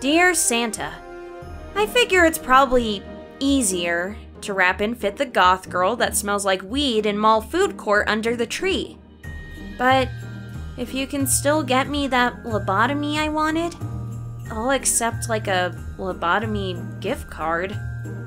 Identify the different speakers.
Speaker 1: Dear Santa, I figure it's probably easier to wrap and fit the goth girl that smells like weed in mall food court under the tree. But if you can still get me that lobotomy I wanted, I'll accept like a lobotomy gift card.